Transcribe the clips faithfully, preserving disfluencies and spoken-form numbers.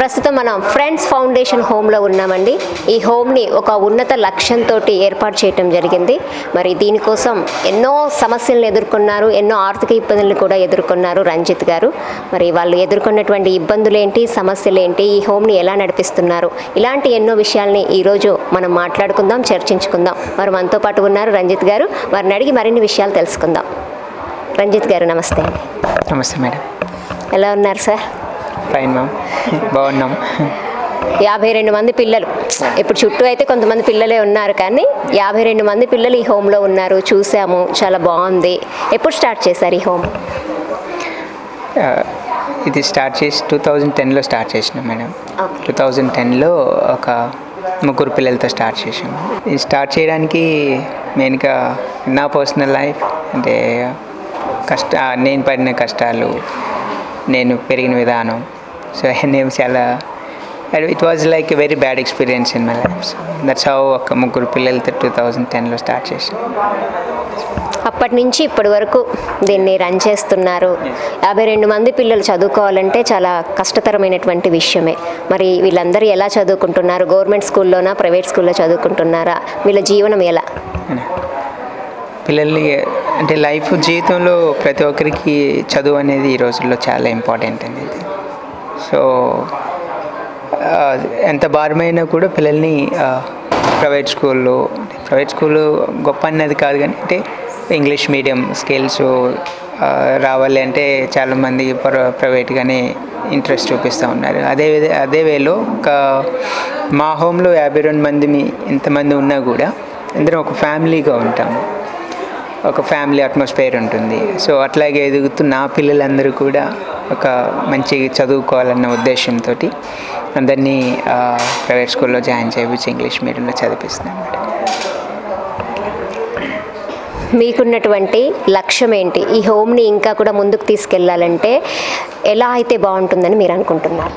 ప్రస్తుతం మనం friends foundation హోమ్లో ఉన్నామండి. ఈ హోమ్ని ఒక ఉన్నత లక్ష్యంతో ఏర్పాటు చేయడం జరిగింది. మరి దీనికోసం ఎన్నో సమస్యలను ఎదుర్కొన్నారు, ఎన్నో ఆర్థిక ఇబ్బందులను కూడా ఎదుర్కొన్నారు రంజిత్ గారు. మరి వాళ్ళు ఎదుర్కొన్నటువంటి ఇబ్బందులు ఏంటి, సమస్యలు ఏంటి, ఈ హోమ్ని ఎలా నడిపిస్తున్నారు, ఇలాంటి ఎన్నో విషయాల్ని ఈరోజు మనం మాట్లాడుకుందాం, చర్చించుకుందాం. మరి మనతో పాటు ఉన్నారు రంజిత్ గారు. వారిని అడిగి మరిన్ని విషయాలు తెలుసుకుందాం. రంజిత్ గారు నమస్తే. నమస్తే మేడం. ఎలా ఉన్నారు సార్? ఫైన్ మ్యామ్, బాగున్నాం. యాభై రెండు మంది పిల్లలు, ఇప్పుడు చుట్టూ అయితే కొంతమంది పిల్లలే ఉన్నారు, కానీ యాభై రెండు మంది పిల్లలు ఈ హోమ్లో ఉన్నారు. చూసాము, చాలా బాగుంది. ఎప్పుడు స్టార్ట్ చేశారు ఈ హోమ్? ఇది స్టార్ట్ చేసి టూ థౌజండ్ టెన్లో స్టార్ట్ చేసినాం మేడం. టూ థౌజండ్ టెన్లో ఒక ముగ్గురు పిల్లలతో స్టార్ట్ చేసాము. ఇది స్టార్ట్ చేయడానికి మెయిన్గా నా పర్సనల్ లైఫ్ అంటే కష్ట నేను పడిన కష్టాలు, నేను పెరిగిన విధానం, సో నేను చాలా it was like a very bad experience in my life. So that's how ఒక ముగ్గురు పిల్లలతో టూ థౌజండ్ టెన్లో స్టార్ట్ చేసాం. అప్పటి నుంచి ఇప్పటి వరకు దీన్ని రన్ చేస్తున్నారు. యాభై రెండు మంది పిల్లలు చదువుకోవాలంటే చాలా కష్టతరమైనటువంటి విషయమే. మరి వీళ్ళందరూ ఎలా చదువుకుంటున్నారు? గవర్నమెంట్ స్కూల్లోనా, ప్రైవేట్ స్కూల్లో చదువుకుంటున్నారా? వీళ్ళ జీవనం ఎలా? పిల్లల్ని అంటే లైఫ్ జీవితంలో ప్రతి ఒక్కరికి చదువు అనేది ఈ రోజుల్లో చాలా ఇంపార్టెంట్ అనేది. సో ఎంత భారమైనా కూడా పిల్లల్ని ప్రైవేట్ స్కూల్లో, ప్రైవేట్ స్కూలు గొప్ప అనేది కాదు, కానీ అంటే ఇంగ్లీష్ మీడియం స్కిల్స్ రావాలి అంటే చాలామంది ప్రైవేట్గానే ఇంట్రెస్ట్ చూపిస్తూ ఉన్నారు. అదే అదే వేలో ఒక మా హోమ్లో యాభై రెండు మంది మీ ఎంతమంది ఉన్నా కూడా అందరం ఒక ఫ్యామిలీగా ఉంటాము, ఒక ఫ్యామిలీ అట్మాస్ఫియర్ ఉంటుంది. సో అట్లాగే ఎదుగుతూ నా పిల్లలందరూ కూడా ఒక మంచి చదువుకోవాలన్న ఉద్దేశంతో అందరినీ ప్రైవేట్ స్కూల్లో జాయిన్ చేయించి ఇంగ్లీష్ మీడియంలో చదివిస్తున్నాను. మీకున్నటువంటి లక్ష్యం ఏంటి? ఈ హోమ్ని ఇంకా కూడా ముందుకు తీసుకెళ్ళాలంటే ఎలా అయితే బాగుంటుందని మీరు అనుకుంటున్నారు?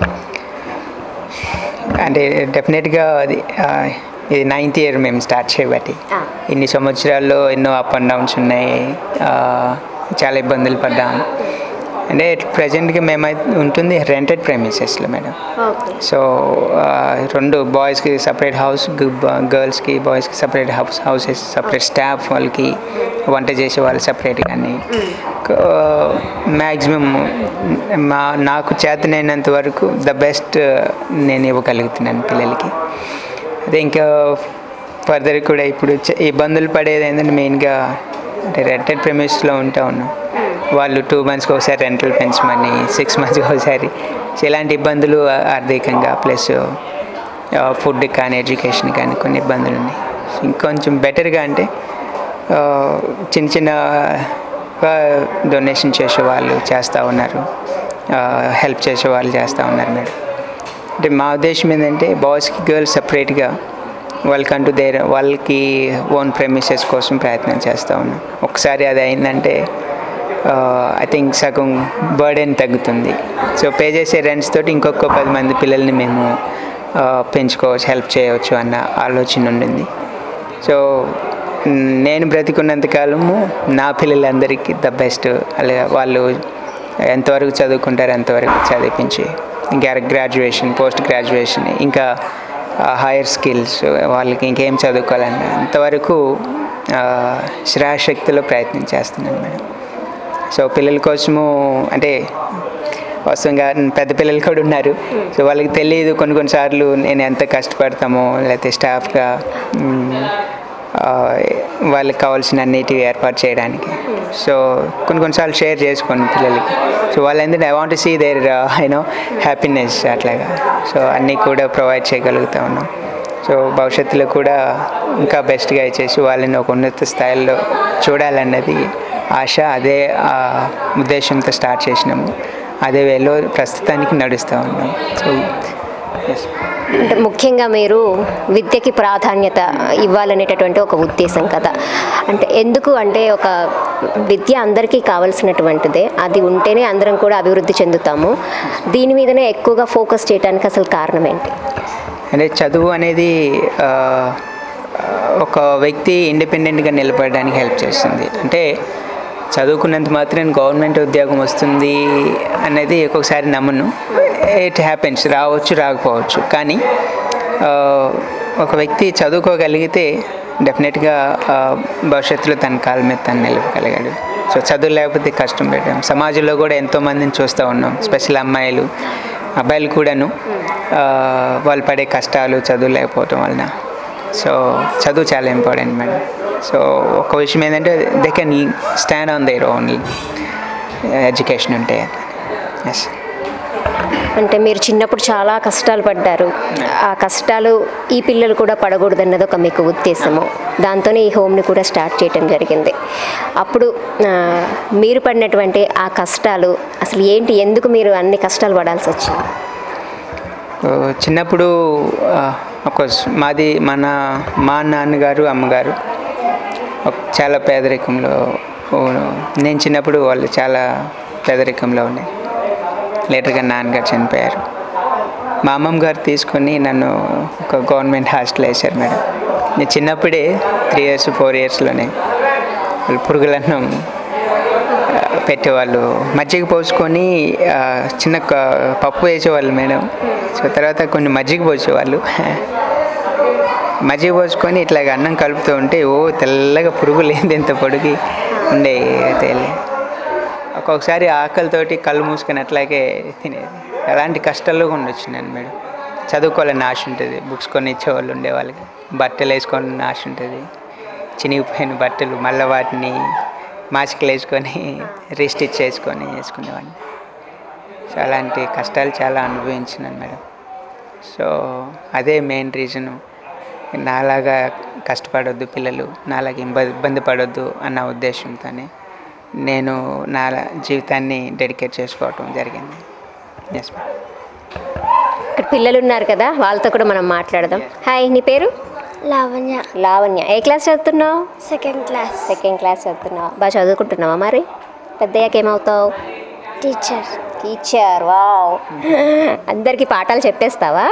అంటే డెఫినెట్గా అది ఇది నైన్త్ ఇయర్ మేము స్టార్ట్ చేయబట్టి ఇన్ని సంవత్సరాల్లో ఎన్నో అప్ అండ్ డౌన్స్ ఉన్నాయి, చాలా ఇబ్బందులు పడ్డాం. అంటే ప్రజెంట్గా మేమైతే ఉంటుంది రెంటెడ్ ప్రెమిసెస్లో మేడం. సో రెండు బాయ్స్కి సపరేట్ హౌస్, గర్ల్స్కి బాయ్స్కి separate house houses separate staff, వాళ్ళకి వంట చేసే వాళ్ళు సపరేట్. కానీ మ్యాక్సిమం మా నాకు చేతనైనంత వరకు ద బెస్ట్ నేను ఇవ్వగలుగుతున్నాను పిల్లలకి. అదే ఇంకా ఫర్దర్ కూడా ఇప్పుడు ఇబ్బందులు పడేది ఏంటంటే మెయిన్గా అంటే రెంటెడ్ ప్రెమిసెస్లో ఉంటా ఉన్నాం. వాళ్ళు టూ మంత్స్కి ఒకసారి రెంటల్ పెంచమని, సిక్స్ మంత్స్కి ఒకసారి, ఇలాంటి ఇబ్బందులు ఆర్థికంగా ప్లస్ ఫుడ్ కానీ ఎడ్యుకేషన్ కానీ కొన్ని ఇబ్బందులు ఉన్నాయి. ఇంకొంచెం బెటర్గా అంటే చిన్న చిన్న డొనేషన్ చేసే వాళ్ళు చేస్తూ ఉన్నారు, హెల్ప్ చేసే వాళ్ళు చేస్తూ ఉన్నారు మేడం. అంటే మా ఉద్దేశం ఏంటంటే బాయ్స్కి గర్ల్స్ సపరేట్గా వాళ్ళకంటూ దేర్ వాళ్ళకి ఓన్ ప్రెమిసెస్ కోసం ప్రయత్నం చేస్తూ ఉన్నాం. ఒకసారి అది అయిందంటే ఐ థింక్ సగం బర్డెన్ తగ్గుతుంది. సో పే చేసే రెంట్స్ తోటి ఇంకొక పది మంది పిల్లల్ని మేము పెంచుకోవచ్చు, హెల్ప్ చేయవచ్చు అన్న ఆలోచన ఉండింది. సో నేను బ్రతికున్నంతకాలము నా పిల్లలందరికీ ద బెస్ట్, అలాగే వాళ్ళు ఎంతవరకు చదువుకుంటారో అంతవరకు చదివించి ఇంకా గ్రాడ్యుయేషన్, పోస్ట్ గ్రాడ్యుయేషన్, ఇంకా హైయర్ స్కిల్స్ వాళ్ళకి ఇంకేం చదువుకోవాలన్నా అంతవరకు శ్రాశక్తిలో ప్రయత్నం చేస్తున్నాను మేడం. సో పిల్లల కోసము అంటే వాస్తవంగా పెద్ద పిల్లలు కూడా ఉన్నారు. సో వాళ్ళకి తెలియదు కొన్ని కొన్నిసార్లు నేను ఎంత కష్టపడతామో, లేకపోతే స్టాఫ్గా వాళ్ళకి కావాల్సిన అన్నిటివి ఏర్పాటు చేయడానికి. సో కొన్ని కొన్నిసార్లు షేర్ చేసుకోండి పిల్లలకి. సో వాళ్ళు ఏంటంటే I want to see their you know happiness అట్లాగా. సో అన్నీ కూడా ప్రొవైడ్ చేయగలుగుతూ ఉన్నాం. సో భవిష్యత్తులో కూడా ఇంకా బెస్ట్గా ఇచ్చేసి వాళ్ళని ఒక ఉన్నత స్థాయిలో చూడాలన్నది ఆశ. అదే ఉద్దేశంతో స్టార్ట్ చేసినాము, అదే వేలో ప్రస్తుతానికి నడుస్తూ ఉన్నాం. సో అంటే ముఖ్యంగా మీరు విద్యకి ప్రాధాన్యత ఇవ్వాలనేటటువంటి ఒక ఉద్దేశం కదా. అంటే ఎందుకు అంటే ఒక విద్య అందరికీ కావాల్సినటువంటిదే, అది ఉంటేనే అందరం కూడా అభివృద్ధి చెందుతాము. దీని మీదనే ఎక్కువగా ఫోకస్ చేయడానికి అసలు కారణం ఏంటి? అంటే చదువు అనేది ఒక వ్యక్తి ఇండిపెండెంట్గా నిలబడడానికి హెల్ప్ చేస్తుంది. అంటే చదువుకున్నంత మాత్రం గవర్నమెంట్ ఉద్యోగం వస్తుంది అనేది ఒక్కొక్కసారి నమ్మను. ఇట్ హ్యాపెన్స్, రావచ్చు రాకపోవచ్చు. కానీ ఒక వ్యక్తి చదువుకోగలిగితే డెఫినెట్గా భవిష్యత్తులో తన కాళ్ళ మీద తను నిలవగలిగాడు. సో చదువు లేకపోతే కష్టం పెట్టాం. సమాజంలో కూడా ఎంతోమందిని చూస్తూ ఉన్నాం, స్పెషల్ అమ్మాయిలు అబ్బాయిలు కూడాను వాళ్ళు పడే కష్టాలు చదువు లేకపోవటం వలన. సో చదువు చాలా ఇంపార్టెంట్ మేడం. సో ఒక విషయం ఏంటంటే they can stand on their own education ఉంటే. ఎస్. అంటే మీరు చిన్నప్పుడు చాలా కష్టాలు పడ్డారు, ఆ కష్టాలు ఈ పిల్లలు కూడా పడకూడదు అన్నది ఒక మీకు ఉద్దేశము. దాంతోనే ఈ హోమ్ని కూడా స్టార్ట్ చేయడం జరిగింది. అప్పుడు మీరు పడినటువంటి ఆ కష్టాలు అసలు ఏంటి, ఎందుకు మీరు అన్ని కష్టాలు పడాల్సి వచ్చింది? చిన్నప్పుడు అఫ్కోర్స్ మాది మన మా నాన్నగారు అమ్మగారు చాలా పేదరికంలో, నేను చిన్నప్పుడు వాళ్ళు చాలా పేదరికంలో ఉన్నాయి. లేటర్గా నాన్నగారు చనిపోయారు. మా అమ్మమ్మ గారు తీసుకొని నన్ను ఒక గవర్నమెంట్ హాస్టల్ వేశారు మేడం. నేను చిన్నప్పుడే త్రీ ఇయర్స్ ఫోర్ ఇయర్స్లోనే వాళ్ళు పురుగులన్నం పెట్టేవాళ్ళు, మజ్జిగ పోసుకొని చిన్న పప్పు వేసేవాళ్ళు మేడం. సో తర్వాత కొన్ని మజ్జిగ పోసేవాళ్ళు, మజ్జిగ పోసుకొని ఇట్లాగ అన్నం కలుపుతూ ఉంటే ఓ తెల్లగా పురుగు లేదు, ఎంత పొడిగి ఉండే తేలి. ఒక్కొక్కసారి ఆకలితోటి కళ్ళు మూసుకొని అట్లాగే తినేది. అలాంటి కష్టాల్లో ఉండొచ్చు నేను మేడం. చదువుకోవాలని ఆశ ఉంటుంది, బుక్స్ కొని ఇచ్చేవాళ్ళు ఉండేవాళ్ళకి, బట్టలు వేసుకోవాలని ఆశ ఉంటుంది, చినిగిపోయిన బట్టలు మళ్ళీ వాటిని మాసికలు వేసుకొని రీస్టిచ్ చేసుకొని వేసుకునేవాడిని. సో అలాంటి కష్టాలు చాలా అనుభవించినాను మేడం. సో అదే మెయిన్ రీజను, నాలాగా కష్టపడొద్దు పిల్లలు, నాలాగా ఇబ్బంది ఇబ్బంది పడొద్దు అన్న ఉద్దేశంతోనే నేను నా జీవితాన్ని డెడికేట్ చేసుకోవటం జరిగింది. Yes madam. ఇక్కడ పిల్లలు ఉన్నారు కదా, వాళ్ళతో కూడా మనం మాట్లాడదాం. హాయ్, నీ పేరు? లావణ్య. లావణ్య. ఏ క్లాస్ చదువుతున్నావు? Second class. సెకండ్ క్లాస్ చదువుతున్నావు. బాగా చదువుకుంటున్నావా? మరి పెద్దయ్యాక ఏమవుతావు? టీచర్. టీచర్. వావ్. అందరికీ పాఠాలు చెప్పేస్తావా?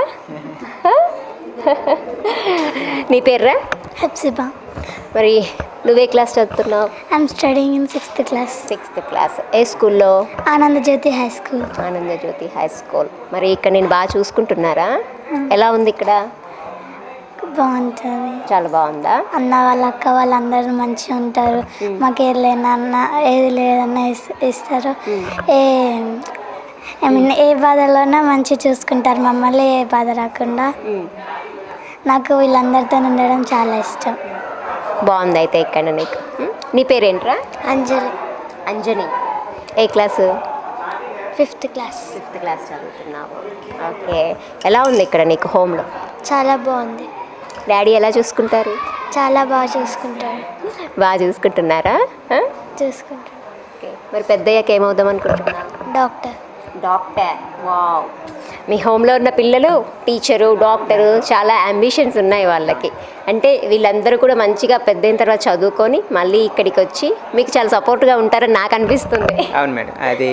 నీ పేర్రా? హెప్సిబా. మరి నువ్వే క్లాస్ చదువుతున్నావు? I'm studying in sixth class. Sixth class. ఏ స్కూల్లో? Anandajyothi high school. Anandajyothi high school. మరి ఇక్కడ నేను బాగా చూసుకుంటున్నారా? ఎలా ఉంది ఇక్కడ? బాగుంటుంది. చాలా బాగుందా? అన్న వాళ్ళ అక్క వాళ్ళందరూ మంచిగా ఉంటారు. మాకు ఏది లేనన్నా ఏది లేదన్నా ఇస్తారు. ఏ ఐ మీన్ ఏ బాధలోనే మంచిగా చూసుకుంటారు మమ్మల్ని, ఏ బాధ రాకుండా. నాకు వీళ్ళందరితో ఉండడం చాలా ఇష్టం. బాగుంది అయితే ఇక్కడ నీకు. నీ పేరేంట్రా? అంజలి. అంజని. ఏ class? Fifth class. Fifth class చదువుతున్నావు. ఓకే. ఎలా ఉంది ఇక్కడ నీకు హోమ్లో? చాలా బాగుంది. డాడీ ఎలా చూసుకుంటారు? చాలా బాగా చూసుకుంటారు. బాగా చూసుకుంటున్నారా? చూసుకుంటారు. ఓకే. మరి పెద్దయ్యాక ఏమవుదాం అనుకుంటున్నారు? డాక్టర్. డాక్టర్. వావ్. మీ హోమ్లో ఉన్న పిల్లలు టీచరు, డాక్టరు, చాలా అంబిషన్స్ ఉన్నాయి వాళ్ళకి. అంటే వీళ్ళందరూ కూడా మంచిగా పెద్ద అయిన తర్వాత చదువుకొని మళ్ళీ ఇక్కడికి వచ్చి మీకు చాలా సపోర్ట్గా ఉంటారని నాకు అనిపిస్తుంది. అవును మేడం. అది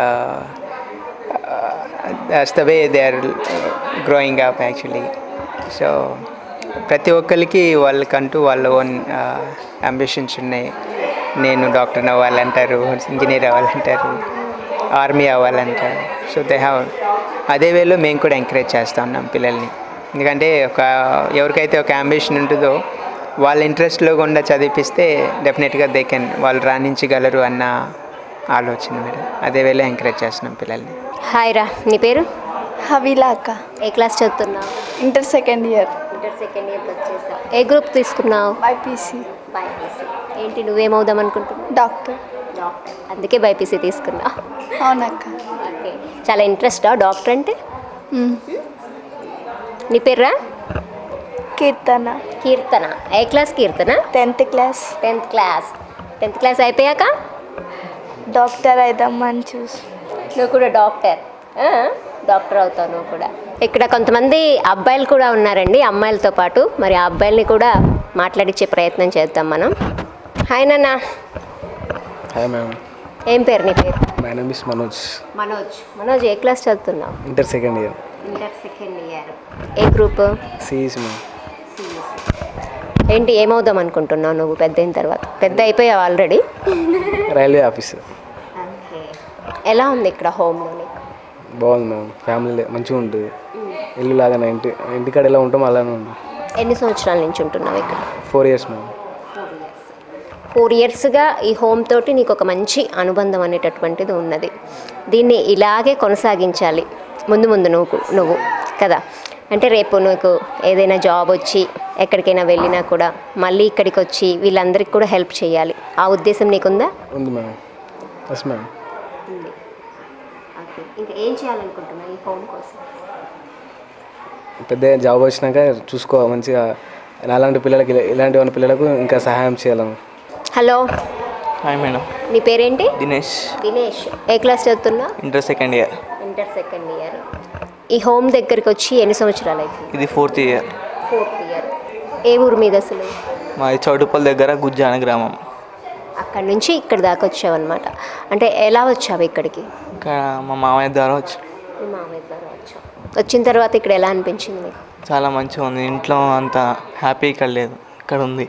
that's the way they are growing up actually. So ప్రతి ఒక్కరికి వాళ్ళకంటూ వాళ్ళ ఓన్ అంబిషన్స్ ఉన్నాయి. నేను డాక్టర్ అవ్వాలంటారు, ఇంజనీర్ అవ్వాలంటారు, ఆర్మీ అవ్వాలంటారు. సో దే హ్యావ్ అదే వేలో మేము కూడా ఎంకరేజ్ చేస్తూ ఉన్నాం పిల్లల్ని. ఎందుకంటే ఒక ఎవరికైతే ఒక అంబిషన్ ఉంటుందో వాళ్ళ ఇంట్రెస్ట్లో కూడా చదివిపిస్తే డెఫినెట్గా దే కెన్ వాళ్ళు రాణించగలరు అన్న ఆలోచన మేడం. అదే వేలో ఎంకరేజ్ చేస్తున్నాం పిల్లల్ని. హాయ్ రా, నీ పేరు? హవీలా అక్క. ఏ క్లాస్ చదువుతున్నావు? Inter second year. Inter second ఇయర్కి వచ్చేసావు. ఏ గ్రూప్ తీసుకున్నావు? బైపీసీ. బైపీసీ. ఏంటి నువ్వేమవుదాం అనుకుంటున్నావు? డాక్టర్. డాక్టర్. అందుకే బైపీసీ తీసుకున్నావు? అవునక్క. ఓకే. చాలా ఇంట్రెస్టా డాక్టర్ అంటే? నీ పేర్రా? కీర్తన. కీర్తన. ఏ class Keerthana? Tenth class. Tenth class. Tenth class అయిపోయాక డాక్టర్ అయిద్దామని చూసి. నువ్వు కూడా డాక్టర్? డాక్టర్ అవుతావు నువ్వు కూడా. ఇక్కడ కొంతమంది అబ్బాయిలు కూడా ఉన్నారండి అమ్మాయిలతో పాటు. మరి ఆ అబ్బాయిల్ని కూడా మాట్లాడించే ప్రయత్నం చేద్దాం మనం. హాయ్ నాన్న. Hi ma'am. ఏం పేరు నీ పేరు? My name is Manoj. Manoj. Manoj ఏ క్లాస్ చదువుతున్నావు? Inter second year. Inter second year. ఏ గ్రూప్? CEC ma'am. ఏంటి ఏమవుదాం అనుకుంటున్నావు నువ్వు పెద్ద అయిన తర్వాత? పెద్ద అయిపోయావు ఆల్రెడీ. Railway office. ఓకే. ఎలా ఉంది ఇక్కడ హోమ్లో నీకు? బాగుంది మ్యామ్. ఫ్యామిలీ మంచిగా ఉంటుంది. ఇల్లు లాగానే ఇంటి ఇంటికాడ ఎలా ఉంటామో అలానే ఉంటుంది. ఎన్ని సంవత్సరాల నుంచి ఉంటున్నావు ఇక్కడ? Four years ma'am. ఫోర్ ఇయర్స్గా ఈ హోమ్ తోటి నీకు ఒక మంచి అనుబంధం అనేటటువంటిది ఉన్నది. దీన్ని ఇలాగే కొనసాగించాలి ముందు ముందు నువ్వు నువ్వు కదా. అంటే రేపు నీకు ఏదైనా జాబ్ వచ్చి ఎక్కడికైనా వెళ్ళినా కూడా మళ్ళీ ఇక్కడికి వచ్చి వీళ్ళందరికీ కూడా హెల్ప్ చేయాలి. ఆ ఉద్దేశం నీకుందా? ఉంది మ్యామ్. Yes ma'am. ఓకే. ఇంకా ఏం చేయాలనుకుంటున్నావు ఈ హోమ్ కోసం? పెద్ద జాబ్ వచ్చినాక చూసుకో మంచిగా అలాంటి పిల్లలకి ఇలాంటి వాళ్ళ పిల్లలకు ఇంకా సహాయం చేయాలను. హలో. Hi madam. నీ పేరేంటి? దినేష్. దినేష్. ఏ క్లాస్ చదువుతున్నా? Inter second year. Inter second year. ఈ హోమ్ దగ్గరికి వచ్చి ఎన్ని సంవత్సరాలు అవుతుంది? ఇది ఫోర్త్ ఇయర్. Fourth year. ఏ ఊరు మీద అసలు? మాది చౌటుపల్లి దగ్గర గుజ్జాన గ్రామం. అక్కడి నుంచి ఇక్కడ దాకా వచ్చావన్నమాట. అంటే ఎలా వచ్చావు ఇక్కడికి? ఇక్కడ మా మామయ్య ద్వారా వచ్చి మీ మామయ్య ద్వారా వచ్చావు. వచ్చిన తర్వాత ఇక్కడ ఎలా అనిపించింది నీకు? చాలా మంచిగా ఉంది. ఇంట్లో అంత హ్యాపీ ఇక్కడ లేదు, ఇక్కడ ఉంది.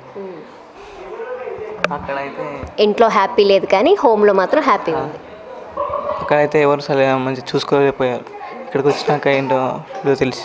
అక్కడైతే ఇంట్లో హ్యాపీ లేదు కానీ హోమ్లో మాత్రం హ్యాపీ ఉంది. అక్కడైతే ఎవరు సరే మంచిగా చూసుకోలేకపోయారు. ఇక్కడికి వచ్చినాక ఏంటో ఇప్పుడు తెలిసి.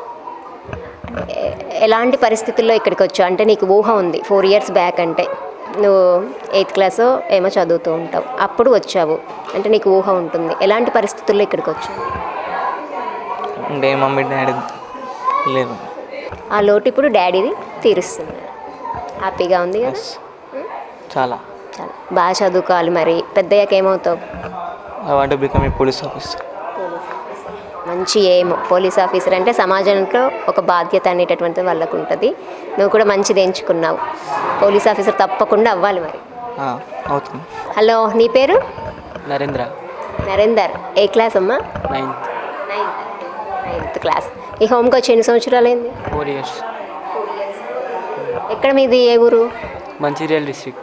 ఎ- ఎలాంటి పరిస్థితుల్లో ఇక్కడికి వచ్చావు? అంటే నీకు ఊహ ఉంది ఫోర్ ఇయర్స్ బ్యాక్ అంటే నువ్వు ఎయిత్ క్లాసో ఏమో చదువుతూ ఉంటావు, అప్పుడు వచ్చావు అంటే నీకు ఊహ ఉంటుంది. ఎలాంటి పరిస్థితుల్లో ఇక్కడికి వచ్చావు? అంటే మమ్మీ డాడీ లేరు. ఆ లోటు ఇప్పుడు డాడీది తీరుస్తున్నారు. హ్యాపీగా ఉంది కదా? చాలా చాలా బాగా చదువుకోవాలి. మరి పెద్దయ్యాక ఏమవుతావు? I want to become a police officer. మంచి ఏం పోలీస్ ఆఫీసర్ అంటే సమాజంలో ఒక బాధ్యత అనేటటువంటిది వాళ్ళకు ఉంటుంది. నువ్వు కూడా మంచిది ఎంచుకున్నావు. పోలీస్ ఆఫీసర్ తప్పకుండా అవ్వాలి మరి. అవుతుంది. హలో. నీ పేరు? నరేంద్ర. నరేందర్. ఏ క్లాస్ అమ్మా? నైన్త్. నైన్త్. Ninth class. ఈ హోమ్కి వచ్చి ఎన్ని సంవత్సరాలు అయింది? Four years. ఎక్కడ మీది? ఏ ఊరు? మంచిర్యాల డిస్ట్రిక్ట్.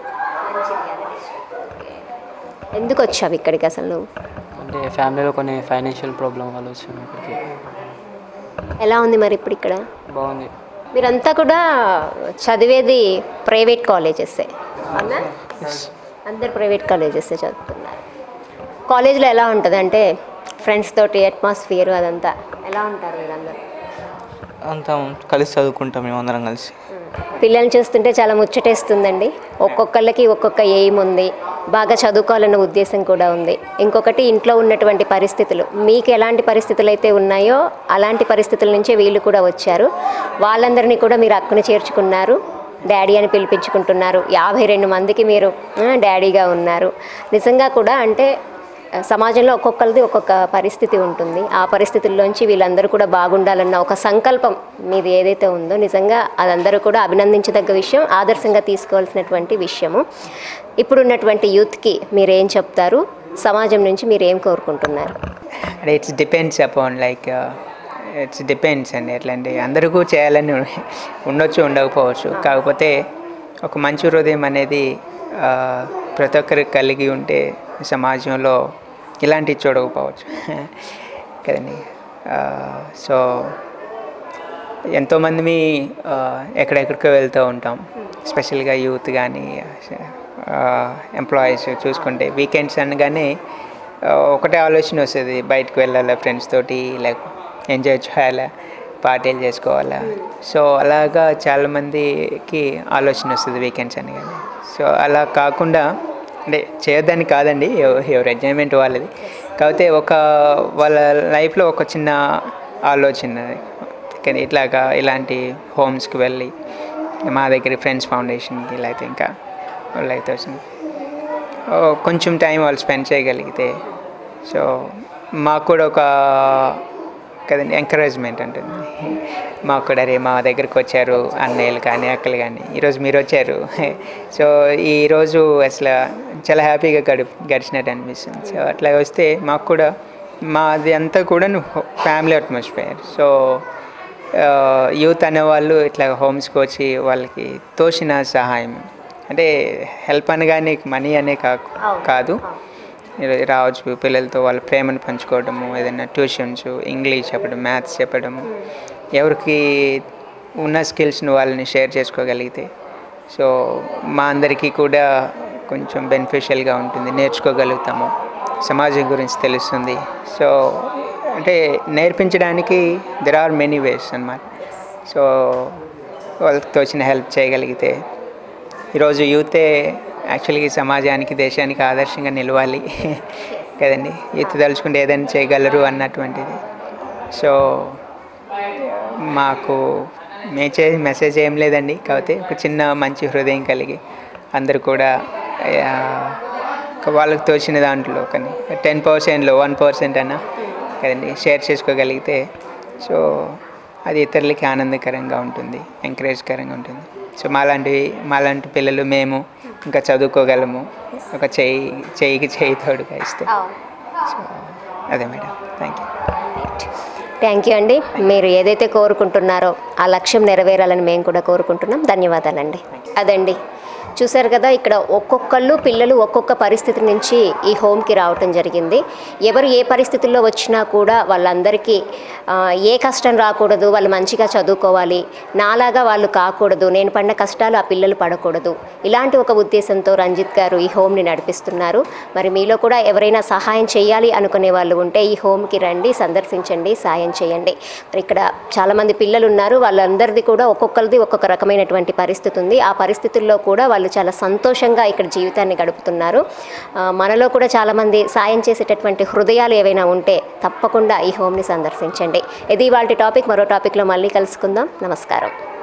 ఎందుకు వచ్చావు ఇక్కడికి అసలు నువ్వు? అంటే ఫ్యామిలీలో కొన్ని ఫైనాన్షియల్ ప్రాబ్లం వల్ల వచ్చాము ఇక్కడికి. ఎలా ఉంది మరి ఇప్పుడు ఇక్కడ? బాగుంది. మీరంతా కూడా చదివేది ప్రైవేట్ కాలేజెస్సే అవునా? అందరు ప్రైవేట్ కాలేజెస్సే చదువుతున్నారు. కాలేజ్లో ఎలా ఉంటుంది అంటే ఫ్రెండ్స్ తోటి అట్మాస్ఫియర్ అదంతా ఎలా ఉంటారు మీరందరూ? అంతా కలిసి చదువుకుంటాం మేము అందరం కలిసి. పిల్లల్ని చూస్తుంటే చాలా ముచ్చటేస్తుందండి. ఒక్కొక్కళ్ళకి ఒక్కొక్క ఎయిమ్ ఉంది, బాగా చదువుకోవాలన్న ఉద్దేశం కూడా ఉంది. ఇంకొకటి ఇంట్లో ఉన్నటువంటి పరిస్థితులు, మీకు ఎలాంటి పరిస్థితులు అయితే ఉన్నాయో అలాంటి పరిస్థితుల నుంచే వీళ్ళు కూడా వచ్చారు. వాళ్ళందరినీ కూడా మీరు అక్కున చేర్చుకున్నారు, డాడీ అని పిలిపించుకుంటున్నారు. యాభై రెండు మందికి మీరు ఆ, డాడీగా ఉన్నారు. నిజంగా కూడా అంటే సమాజంలో ఒక్కొక్కరిది ఒక్కొక్క పరిస్థితి ఉంటుంది. ఆ పరిస్థితుల్లోంచి వీళ్ళందరూ కూడా బాగుండాలన్న ఒక సంకల్పం మీది ఏదైతే ఉందో నిజంగా అదందరూ కూడా అభినందించదగ్గ విషయం, ఆదర్శంగా తీసుకోవాల్సినటువంటి విషయము. ఇప్పుడున్నటువంటి యూత్కి మీరేం చెప్తారు? సమాజం నుంచి మీరు ఏం కోరుకుంటున్నారు? అంటే it's depends upon like it's depends అండి. ఎట్లా అంటే అందరికీ చేయాలని ఉండొచ్చు, ఉండకపోవచ్చు. కాకపోతే ఒక మంచి హృదయం అనేది ప్రతి ఒక్కరికి కలిగి ఉంటే సమాజంలో ఇలాంటివి చూడకపోవచ్చు కదండి. సో ఎంతోమంది మీ ఎక్కడెక్కడికో వెళ్తూ ఉంటాం, ఎస్పెషల్గా యూత్ కానీ ఎంప్లాయీస్ చూసుకుంటే వీకెండ్స్ అనగానే ఒకటే ఆలోచన వస్తుంది, బయటకు వెళ్ళాలా ఫ్రెండ్స్ తోటి, లేక ఎంజాయ్ చేయాలా, పార్టీలు చేసుకోవాలా. సో అలాగా చాలామందికి ఆలోచన వస్తుంది వీకెండ్స్ అనగానే. సో అలా కాకుండా అంటే చేయొద్దని కాదండి, ఎవరి ఎంజాయ్మెంట్ వాళ్ళది. కాకపోతే ఒక వాళ్ళ లైఫ్లో ఒక చిన్న ఆలోచన కానీ ఇట్లాగా ఇలాంటి హోమ్స్కి వెళ్ళి మా దగ్గర ఫ్రెండ్స్ ఫౌండేషన్కి ఇలా అయితే ఇంకా వాళ్ళైతే వచ్చింది కొంచెం టైం వాళ్ళు స్పెండ్ చేయగలిగితే సో మాకు కూడా ఒక కదండి ఎంకరేజ్మెంట్ ఉంటుంది. మాకు కూడా రే మా దగ్గరికి వచ్చారు అన్నయ్యలు కానీ అక్కలు కానీ, ఈరోజు మీరు వచ్చారు, సో ఈరోజు అసలు చాలా హ్యాపీగా గడి గడిచినట్టు అనిపిస్తుంది. సో అట్లా వస్తే మాకు కూడా మాది అంతా కూడా ఫ్యామిలీ అట్మాస్ఫియర్. సో యూత్ అనేవాళ్ళు ఇట్లా హోమ్స్కి వచ్చి వాళ్ళకి తోచిన సహాయం అంటే హెల్ప్ అనగానే మనీ అనే కాకు కాదు రావచ్చు, పిల్లలతో వాళ్ళ ప్రేమను పంచుకోవడము, ఏదైనా ట్యూషన్స్, ఇంగ్లీష్ చెప్పడం, మ్యాథ్స్ చెప్పడము, ఎవరికి ఉన్న స్కిల్స్ని వాళ్ళని షేర్ చేసుకోగలిగితే సో మా అందరికీ కూడా కొంచెం బెనిఫిషియల్గా ఉంటుంది, నేర్చుకోగలుగుతాము, సమాజం గురించి తెలుస్తుంది. సో అంటే నేర్పించడానికి దెర్ ఆర్ మెనీ వేస్ అన్నమాట. సో వాళ్ళకి తోచిన హెల్ప్ చేయగలిగితే ఈరోజు యూతే యాక్చువల్గా ఈ సమాజానికి దేశానికి ఆదర్శంగా నిలవాలి కదండి. యూత్ తలుచుకుంటే ఏదైనా చేయగలరు అన్నటువంటిది. సో మాకు మేచే మెసేజ్ ఏం లేదండి, కాకపోతే ఒక చిన్న మంచి హృదయం కలిగి అందరూ కూడా వాళ్ళకి తోచిన దాంట్లో కానీ టెన్ పర్సెంట్లో వన్ పర్సెంట్ అన్నా కదండి షేర్ చేసుకోగలిగితే సో అది ఇతరులకి ఆనందకరంగా ఉంటుంది, ఎంకరేజ్కరంగా ఉంటుంది. సో మాలాంటి మాలాంటి పిల్లలు మేము ఇంకా చదువుకోగలము, ఒక చేయి చేయికి చేయి తోడుగా ఇస్తే. సో అదే madam, thank you. Thank you అండి. మీరు ఏదైతే కోరుకుంటున్నారో ఆ లక్ష్యం నెరవేరాలని మేము కూడా కోరుకుంటున్నాం. ధన్యవాదాలండి. అదండి, చూశారు కదా, ఇక్కడ ఒక్కొక్కళ్ళు పిల్లలు ఒక్కొక్క పరిస్థితి నుంచి ఈ హోమ్కి రావటం జరిగింది. ఎవరు ఏ పరిస్థితుల్లో వచ్చినా కూడా వాళ్ళందరికీ ఏ కష్టం రాకూడదు, వాళ్ళు మంచిగా చదువుకోవాలి, నాలాగా వాళ్ళు కాకూడదు, నేను పడిన కష్టాలు ఆ పిల్లలు పడకూడదు, ఇలాంటి ఒక ఉద్దేశంతో రంజిత్ గారు ఈ హోమ్ని నడిపిస్తున్నారు. మరి మీలో కూడా ఎవరైనా సహాయం చేయాలి అనుకునే వాళ్ళు ఉంటే ఈ హోమ్కి రండి, సందర్శించండి, సాయం చేయండి. మరి ఇక్కడ చాలామంది పిల్లలు ఉన్నారు, వాళ్ళందరిది కూడా ఒక్కొక్కరిది ఒక్కొక్క రకమైనటువంటి పరిస్థితి ఉంది. ఆ పరిస్థితుల్లో కూడా వాళ్ళు చాలా సంతోషంగా ఇక్కడ జీవితాన్ని గడుపుతున్నారు. మనలో కూడా చాలామంది సాయం చేసేటటువంటి హృదయాలు ఏవైనా ఉంటే తప్పకుండా ఈ హోమ్ని సందర్శించండి. ఇది ఇవాల్టి టాపిక్. మరో టాపిక్లో మళ్ళీ కలుసుకుందాం. నమస్కారం.